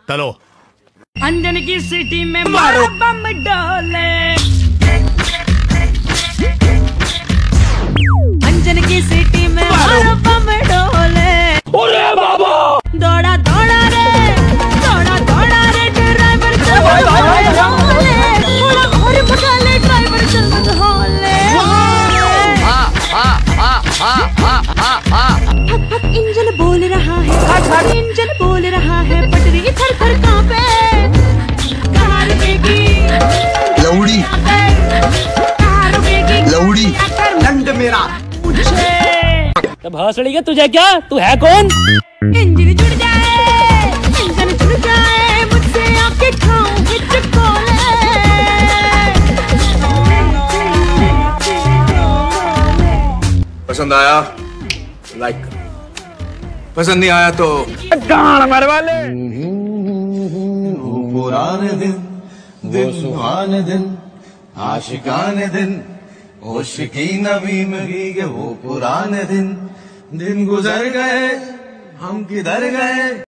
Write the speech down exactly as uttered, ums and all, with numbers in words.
चलो। अंजन की सिटी में मारो बम डोले, अंजन की सिटी में मारो बम डोले। अरे बाबा दौड़ा दौड़ा रे, दौड़ा दौड़ा रे ड्राइवर चल होले, थोड़ा और पका ले ड्राइवर चल होले। हाँ हाँ हाँ हाँ हाँ हाँ हाँ। फक फक इंजन बोल रहा है, इंजन बोल रहा है, पटरी थर थर कांपे। कार रुकेगी लौड़ी, कार रुकेगी लौड़ी दंड मेरा मुझे। तब हंसड़ी के तुझे क्या, तू है कौन? इंजन जुड़ जाए, इंजन जुड़ जाए, मुझसे आके खाऊं विच कोले। पसंद आया लाइक, पसंद नहीं आया तो गान मारे वाले। पुराने दिन, दिन सुहाने दिन, आशिकाने दिन, होशिकी नबी में के वो पुराने दिन, दिन गुजर गए हम किधर गए।